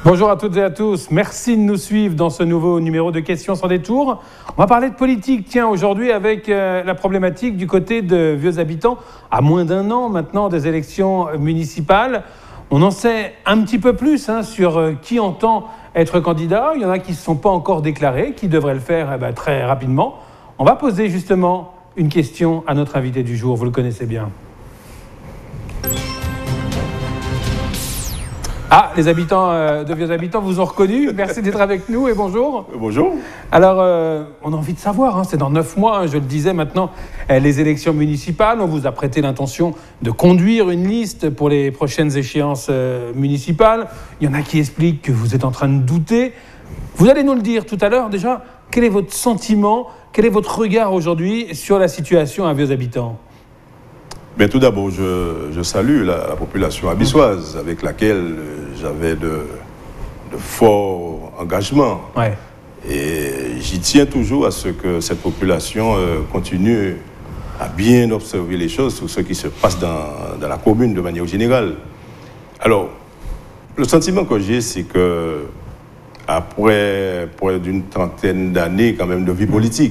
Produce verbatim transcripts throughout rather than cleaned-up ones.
Bonjour à toutes et à tous, merci de nous suivre dans ce nouveau numéro de Questions sans détour. On va parler de politique, tiens, aujourd'hui avec euh, la problématique du côté de Vieux Habitants, à moins d'un an maintenant des élections municipales. On en sait un petit peu plus hein, sur euh, qui entend être candidat. Il y en a qui ne se sont pas encore déclarés, qui devraient le faire eh ben, très rapidement. On va poser justement une question à notre invité du jour, vous le connaissez bien. Ah, les habitants euh, de Vieux Habitants vous ont reconnu. Merci d'être avec nous et bonjour. Bonjour. Alors, euh, on a envie de savoir, hein, c'est dans neuf mois, hein, je le disais maintenant, euh, les élections municipales. On vous a prêté l'intention de conduire une liste pour les prochaines échéances euh, municipales. Il y en a qui expliquent que vous êtes en train de douter. Vous allez nous le dire tout à l'heure. Déjà, quel est votre sentiment, quel est votre regard aujourd'hui sur la situation à Vieux Habitants ? Bien, tout d'abord, je, je salue la, la population abissoise avec laquelle j'avais de, de forts engagements. Ouais. Et j'y tiens toujours à ce que cette population euh, continue à bien observer les choses sur ce qui se passe dans, dans la commune de manière générale. Alors, le sentiment que j'ai, c'est que après près d'une trentaine d'années quand même de vie politique,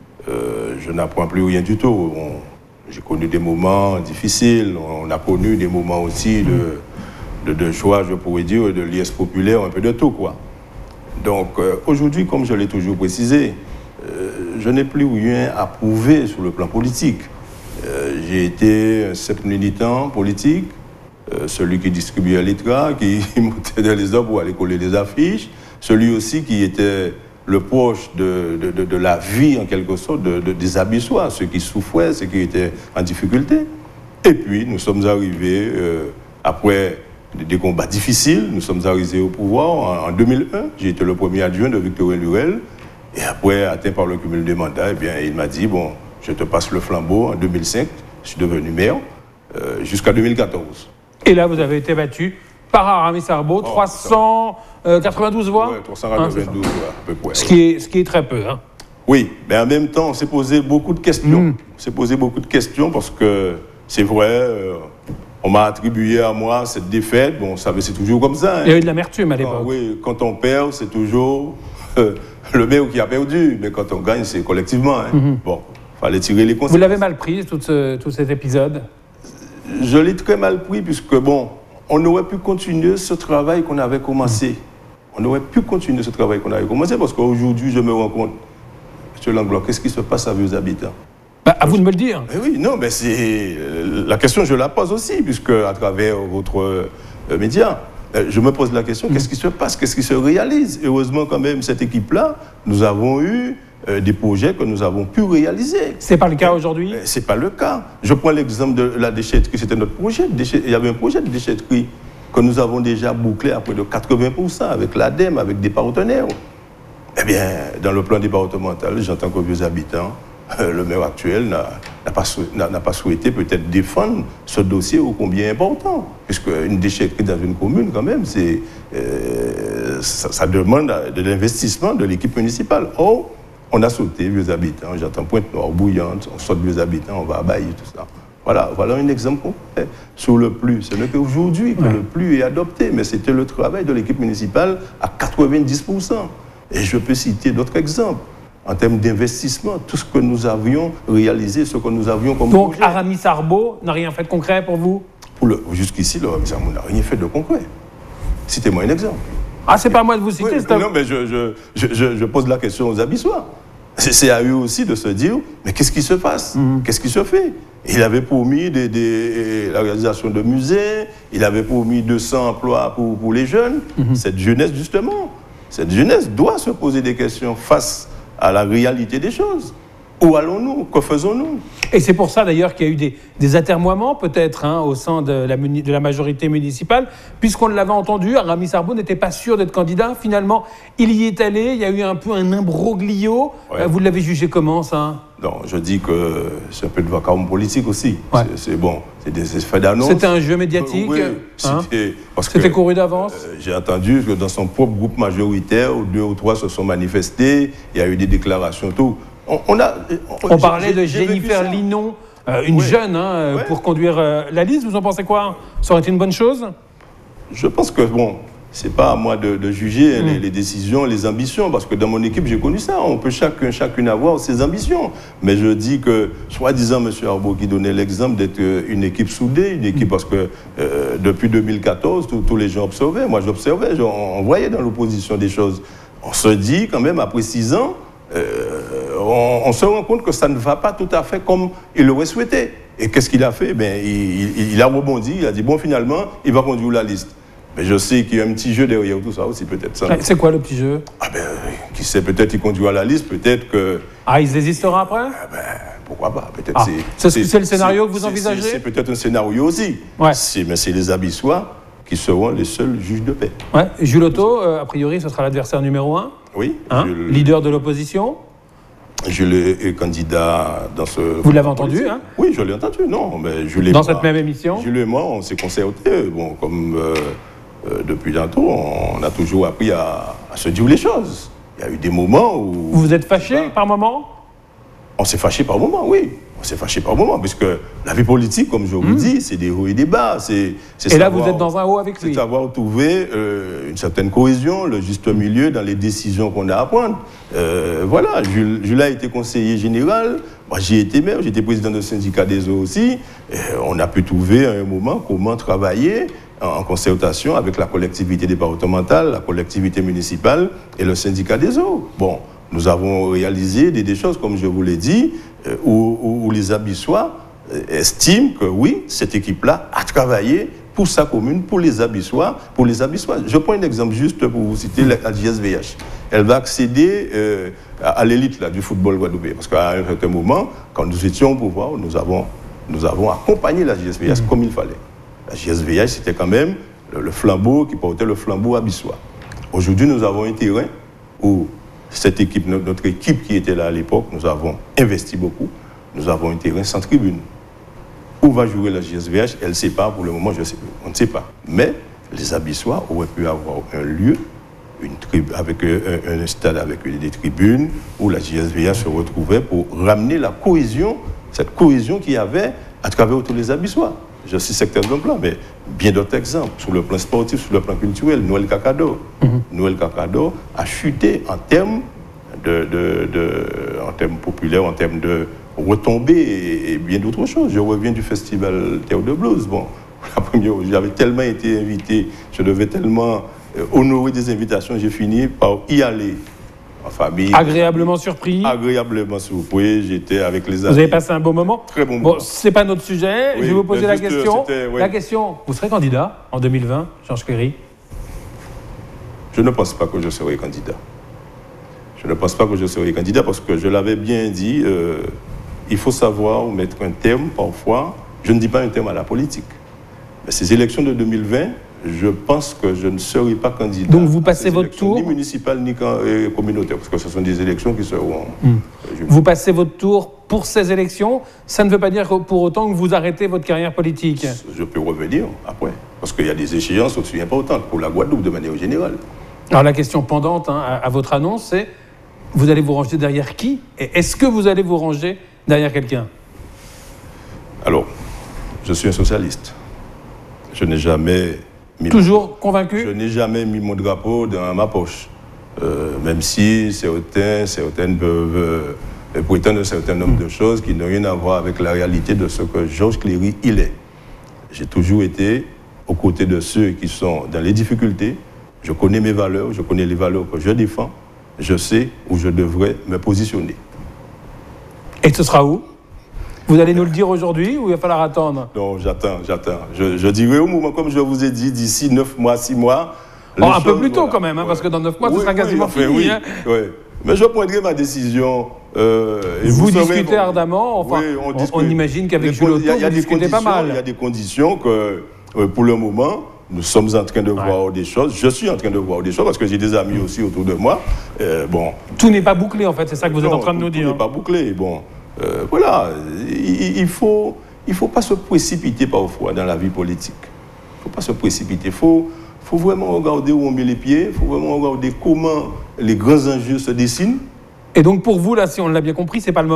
euh, je n'apprends plus rien du tout. On, J'ai connu des moments difficiles, on a connu des moments aussi de, de, de joie, je pourrais dire, de liesse populaire, un peu de tout, quoi. Donc, euh, aujourd'hui, comme je l'ai toujours précisé, euh, je n'ai plus rien à prouver sur le plan politique. Euh, j'ai été un simple militant politique, euh, celui qui distribuait l'I T R A, qui montait dans les arbres pour aller coller des affiches, celui aussi qui était le proche de, de, de, de la vie, en quelque sorte, de, de, des Abissois, ceux qui souffraient, ceux qui étaient en difficulté. Et puis, nous sommes arrivés, euh, après des combats difficiles, nous sommes arrivés au pouvoir en, en deux mille un. J'ai été le premier adjoint de Victorien Lurel. Et après, atteint par le cumul des mandats, eh bien, il m'a dit, bon, je te passe le flambeau en deux mille cinq. Je suis devenu maire euh, jusqu'à deux mille quatorze. Et là, vous avez été battu par Aramis Sarbo, oh, trois cent quatre-vingt-douze voix. Oui, trois cent quatre-vingt-douze voix, à peu près. Ce, oui. qui est, ce qui est très peu. Hein. Oui, mais en même temps, on s'est posé beaucoup de questions. Mm. On s'est posé beaucoup de questions parce que c'est vrai, euh, on m'a attribué à moi cette défaite. Bon, ça, c'est toujours comme ça. Hein. Il y a eu de l'amertume à l'époque. Oui, quand on perd, c'est toujours euh, le maire qui a perdu. Mais quand on gagne, c'est collectivement. Hein. Mm-hmm. Bon, il fallait tirer les conséquences. Vous l'avez mal pris, tout, ce, tout cet épisode ? Je l'ai très mal pris puisque, bon, on aurait pu continuer ce travail qu'on avait commencé. On aurait pu continuer ce travail qu'on avait commencé parce qu'aujourd'hui, je me rends compte, M. Langlois, qu'est-ce qui se passe à Vieux Habitants ? Bah, à vous de me le dire. Eh oui, non, mais c'est la question, je la pose aussi, puisque à travers votre euh, média, je me pose la question, mmh. qu'est-ce qui se passe ? Qu'est-ce qui se réalise ? Heureusement, quand même, cette équipe-là, nous avons eu euh, des projets que nous avons pu réaliser. C'est pas le cas aujourd'hui ? C'est pas le cas. Je prends l'exemple de la déchetterie, c'était notre projet. Il y avait un projet de déchetterie que nous avons déjà bouclé à près de quatre-vingts pour cent avec l'ADEME, avec des partenaires. Eh bien, dans le plan départemental, j'entends que Vieux Habitants, euh, le maire actuel n'a, n'a, pas, n'a, n'a pas souhaité peut-être défendre ce dossier ô combien important. Puisque une déchetterie dans une commune, quand même, c'est, euh, ça, ça demande de l'investissement de l'équipe municipale. Or, on a sauté Vieux Habitants, j'entends Pointe-Noire, Bouillante, on saute Vieux Habitants, on va à Bailly, tout ça. Voilà, voilà un exemple concret. Sur le plus, ce n'est qu'aujourd'hui que ouais. le plus est adopté, mais c'était le travail de l'équipe municipale à quatre-vingt-dix pour cent. Et je peux citer d'autres exemples. En termes d'investissement, tout ce que nous avions réalisé, ce que nous avions comme Donc, projet. Donc, Aramis Sarbo n'a rien fait de concret pour vous ? Pour le, jusqu'ici, le Aramis Sarbo n'a rien fait de concret. Citez-moi un exemple. Ah, c'est pas à moi de vous citer, oui, c'est Non, mais je, je, je, je pose la question aux Abissois. C'est, c'est à eux aussi de se dire, mais qu'est-ce qui se passe ? mmh. Qu'est-ce qui se fait ? Il avait promis des, des, la réalisation de musées, il avait promis deux cents emplois pour, pour les jeunes. Mmh. Cette jeunesse, justement, cette jeunesse doit se poser des questions face à la réalité des choses. Où allons-nous ? Que faisons-nous ? Et c'est pour ça d'ailleurs qu'il y a eu des, des atermoiements peut-être hein, au sein de la, de la majorité municipale, puisqu'on l'avait entendu, Aramis Sarbo n'était pas sûr d'être candidat. Finalement, il y est allé, il y a eu un peu un imbroglio. Ouais. Vous l'avez jugé comment ça ? Non, je dis que c'est un peu de vacarme politique aussi. Ouais. C'est, c'est bon, c'est des effets d'annonce. C'était un jeu médiatique. Oui, hein c'était, parce c'était que, couru d'avance. Euh, j'ai entendu que dans son propre groupe majoritaire, deux ou trois se sont manifestés, il y a eu des déclarations, tout. On, on, a, on, on parlait de Jennifer Linon, euh, une oui. jeune, hein, oui. pour conduire euh, la liste. Vous en pensez quoi ? Ça aurait été une bonne chose ? Je pense que, bon, c'est pas à moi de, de juger mmh. les, les décisions, les ambitions, parce que dans mon équipe, j'ai connu ça. On peut chacun, chacune avoir ses ambitions. Mais je dis que, soi-disant, M. Arbaud qui donnait l'exemple d'être une équipe soudée, une équipe, mmh. parce que euh, depuis deux mille quatorze, tous les gens observaient. Moi, j'observais, on voyait dans l'opposition des choses. On se dit, quand même, après six ans, euh, on, on se rend compte que ça ne va pas tout à fait comme il l'aurait souhaité. Et qu'est-ce qu'il a fait? Ben, il, il, il a rebondi, il a dit, bon, finalement, il va conduire la liste. Mais je sais qu'il y a un petit jeu derrière tout ça aussi, peut-être. Ça. C'est quoi le petit jeu? Ah ben, qui sait, peut-être il conduira la liste, peut-être que... Ah, il désistera après? Ah ben, pourquoi pas, peut-être ah, c'est... C'est, c'est le scénario que vous envisagez? C'est, c'est peut-être un scénario aussi. Ouais. C'est, mais c'est les Abyssois qui seront les seuls juges de paix. Ouais. Jules Otto, euh, a priori, ce sera l'adversaire numéro un. Oui. Hein? Jules... Leader de l'opposition. Jules est candidat dans ce... Vous l'avez entendu, hein? Oui, je l'ai entendu, non. Mais Jules dans moi, cette même émission? Jules et moi, on s'est concertés, bon, comme... Euh, Euh, depuis tantôt, on a toujours appris à, à se dire les choses. Il y a eu des moments où... Vous vous êtes fâché ben, par moment? On s'est fâché par moment, oui. On s'est fâché par moment, puisque la vie politique, comme je vous mmh. dis, c'est des hauts et des bas. C'est, c'est et savoir, là, vous êtes dans un haut avec lui. C'est savoir trouver euh, une certaine cohésion, le juste milieu dans les décisions qu'on a à prendre. Euh, voilà, Jules, Jules a été conseiller général. Moi, j'y étais maire, j'étais président du syndicat des eaux aussi. Et on a pu trouver à un moment comment travailler en concertation avec la collectivité départementale, la collectivité municipale et le syndicat des eaux. Bon, nous avons réalisé des, des choses, comme je vous l'ai dit, euh, où, où, où les Abyssois euh, estiment que oui, cette équipe-là a travaillé pour sa commune, pour les Abyssois, pour les Abyssois. Je prends un exemple juste pour vous citer la J S V H. Elle va accéder euh, à, à l'élite là, du football guadeloupéen, parce qu'à un certain moment, quand nous étions au pouvoir, nous avons, nous avons accompagné la J S V H mmh. comme il fallait. La J S V H, c'était quand même le, le flambeau qui portait le flambeau abyssois. Aujourd'hui, nous avons un terrain où cette équipe, notre, notre équipe qui était là à l'époque, nous avons investi beaucoup. Nous avons un terrain sans tribune. Où va jouer la J S V H? Elle ne sait pas, pour le moment, je sais, on ne sait pas. Mais les Abyssois auraient pu avoir un lieu, une tribu, avec un, un stade avec des tribunes, où la J S V H se retrouvait pour ramener la cohésion, cette cohésion qu'il y avait à travers tous les Abyssois. Je suis secteur d'un plan, mais bien d'autres exemples. Sur le plan sportif, sur le plan culturel, Noël Cacado. Mm-hmm. Noël Cacado a chuté en termes, de, de, de, en termes populaires, en termes de retombées et, et bien d'autres choses. Je reviens du festival Terre de Blues. Bon, la première, j'avais tellement été invité, je devais tellement euh, honorer des invitations, j'ai fini par y aller. En famille. Agréablement surpris. Agréablement surpris. J'étais avec les amis. Vous avez passé un bon moment. Très bon moment. Bon, c'est pas notre sujet. Oui, je vais vous poser la juste, question. Oui. La question. Vous serez candidat en deux mille vingt, Georges Cléry? Je ne pense pas que je serai candidat. Je ne pense pas que je serai candidat parce que je l'avais bien dit. Euh, il faut savoir mettre un terme parfois. Je ne dis pas un terme à la politique. Mais ces élections de deux mille vingt. Je pense que je ne serai pas candidat. Donc vous passez votre tour ni municipal ni communautaire, parce que ce sont des élections qui seront... Mmh. Vous passez votre tour pour ces élections. Ça ne veut pas dire pour autant que vous arrêtez votre carrière politique. Je peux revenir après, parce qu'il y a des échéances aussi importantes pour la Guadeloupe de manière générale. Alors la question pendante hein, à, à votre annonce, c'est vous allez vous ranger derrière qui? Et est-ce que vous allez vous ranger derrière quelqu'un? Alors, je suis un socialiste. Je n'ai jamais... Toujours mon... convaincu? Je n'ai jamais mis mon drapeau dans ma poche. Euh, même si certains, certaines peuvent euh, prétendre un certain nombre mmh. de choses qui n'ont rien à voir avec la réalité de ce que Georges Cléry, il est. J'ai toujours été aux côtés de ceux qui sont dans les difficultés. Je connais mes valeurs, je connais les valeurs que je défends. Je sais où je devrais me positionner. Et ce sera où? Vous allez nous le dire aujourd'hui ou il va falloir attendre? Non, j'attends, j'attends. Je, je dirai au moment, comme je vous ai dit, d'ici neuf mois, six mois. Oh, un choses, peu plus tôt voilà. quand même, hein, ouais. parce que dans neuf mois, oui, ce sera quasiment oui, fini. Oui, hein. oui. Mais je prendrai ma décision. Euh, et vous, vous discutez savez, ardemment, enfin, oui, on, on, on imagine qu'avec Jules Otto, vous discutez pas mal. Il y a des conditions que, euh, pour le moment, nous sommes en train de ouais. voir des choses. Je suis en train de voir des choses parce que j'ai des amis aussi autour de moi. Euh, bon. Tout n'est pas bouclé, en fait, c'est ça que vous non, êtes en train de tout, nous dire. Tout n'est pas bouclé. Bon, euh, voilà, il, il faut... Il ne faut pas se précipiter parfois dans la vie politique. Il ne faut pas se précipiter. Il faut, faut vraiment regarder où on met les pieds. Il faut vraiment regarder comment les grands enjeux se dessinent. Et donc pour vous, là, si on l'a bien compris, ce n'est pas le moment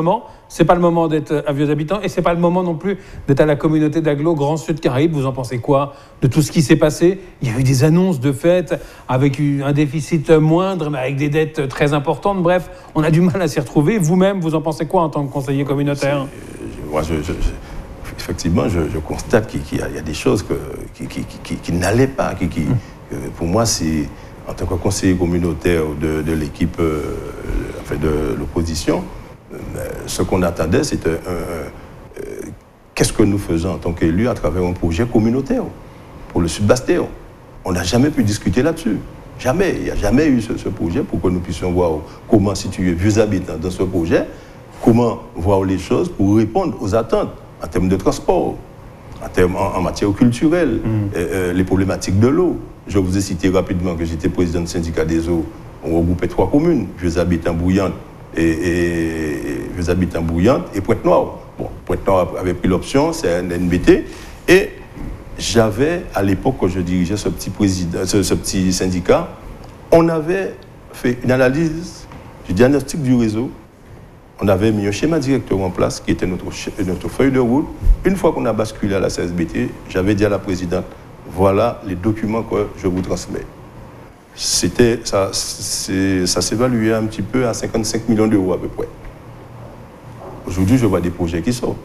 c'est pas le moment d'être à Vieux Habitants et c'est pas le moment non plus d'être à la communauté d'agglo Grand Sud Caraïbes. Vous en pensez quoi de tout ce qui s'est passé? Il y a eu des annonces de fait avec un déficit moindre, mais avec des dettes très importantes. Bref, on a du mal à s'y retrouver. Vous-même, vous en pensez quoi en tant que conseiller communautaire? Moi, je, je, je, effectivement, je, je constate qu'il y, y a des choses que, qui, qui, qui, qui n'allaient pas. Qui, qui, mmh. Pour moi, c'est en tant que conseiller communautaire de, de l'équipe, euh, enfin de l'opposition, euh, ce qu'on attendait, c'était euh, euh, qu'est-ce que nous faisons en tant qu'élus à travers un projet communautaire pour le Sud-Bastéon. On n'a jamais pu discuter là-dessus. Jamais. Il n'y a jamais eu ce, ce projet pour que nous puissions voir comment situer Vieux Habitants dans ce projet. Comment voir les choses pour répondre aux attentes en termes de transport, en, termes, en, en matière culturelle, mmh. euh, euh, les problématiques de l'eau. Je vous ai cité rapidement que j'étais président du syndicat des eaux. On regroupait trois communes, Vieux Habitants, Bouillante et, et, et Vieux Habitants, Bouillante et Pointe-Noire. Bon, Pointe-Noire avait pris l'option, c'est un N B T. Et j'avais, à l'époque, quand je dirigeais ce petit, président, ce, ce petit syndicat, on avait fait une analyse du diagnostic du réseau. On avait mis un schéma directeur en place qui était notre, notre feuille de route. Une fois qu'on a basculé à la C S B T, j'avais dit à la présidente, voilà les documents que je vous transmets. C'était, ça, ça s'évaluait un petit peu à cinquante-cinq millions d'euros à peu près. Aujourd'hui, je vois des projets qui sortent.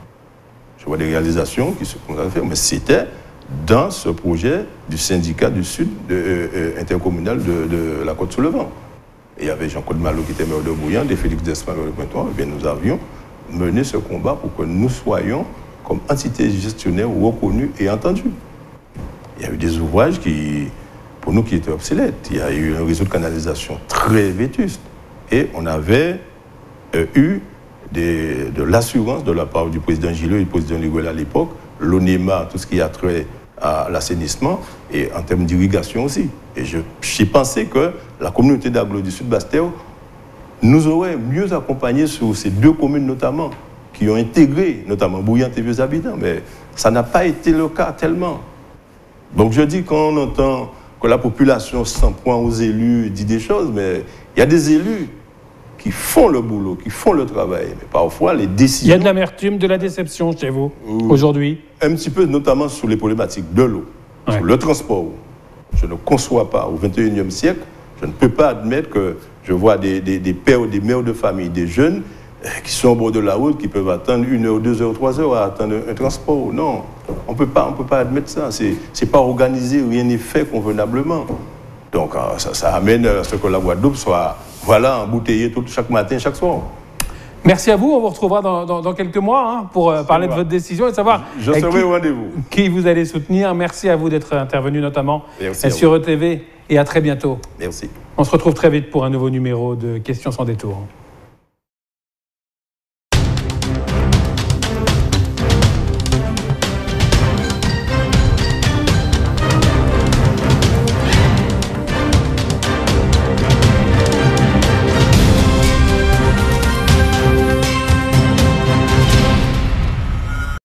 Je vois des réalisations qui se font à faire, mais c'était dans ce projet du syndicat du Sud de, euh, intercommunal de, de la Côte-sous-le-Vent. Et il y avait Jean-Claude Malo qui était maire de Bouillante et Félix Desma maire de Pointe-Noire. Et bien nous avions mené ce combat pour que nous soyons comme entité gestionnaire reconnue et entendue. Il y a eu des ouvrages qui, pour nous, qui étaient obsolètes. Il y a eu un réseau de canalisation très vétuste. Et on avait euh, eu des, de l'assurance de la part du président Gillot et du président Liguel à l'époque, l'ONEMA, tout ce qui a trait à l'assainissement et en termes d'irrigation aussi. Et je, j'ai pensé que la communauté d'agglo du Sud-Bastéon nous aurait mieux accompagnés sur ces deux communes notamment, qui ont intégré notamment Bouillante et Vieux Habitants, mais ça n'a pas été le cas tellement. Donc je dis quand on entend que la population s'en prend aux élus, dit des choses, mais il y a des élus qui font le boulot, qui font le travail, mais parfois les décisions... Il y a de l'amertume, de la déception chez vous, aujourd'hui? Un petit peu, notamment sur les problématiques de l'eau, ouais. Sur le transport. Je ne conçois pas, au vingt et unième siècle, je ne peux pas admettre que je vois des, des, des pères, des mères de famille, des jeunes qui sont au bord de la route, qui peuvent attendre une heure, deux heures, trois heures à attendre un transport. Non, on ne peut pas admettre ça. Ce n'est pas organisé, rien n'est fait convenablement. Donc ça, ça amène à ce que la Guadeloupe soit voilà, embouteillée tout, chaque matin, chaque soir. Merci à vous, on vous retrouvera dans, dans, dans quelques mois hein, pour euh, parler de votre décision et savoir je, je serai qui, au rendez-vous. Qui vous allez soutenir. Merci à vous d'être intervenu notamment Merci sur E T V et à très bientôt. Merci. On se retrouve très vite pour un nouveau numéro de Questions sans détour.